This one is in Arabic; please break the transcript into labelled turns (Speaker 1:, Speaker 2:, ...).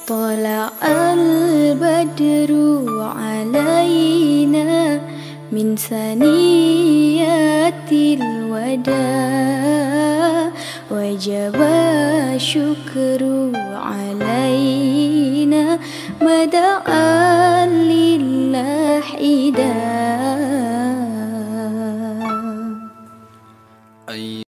Speaker 1: طلع البدر علينا من ثنيات الوداع وجب الشكر علينا ما دعا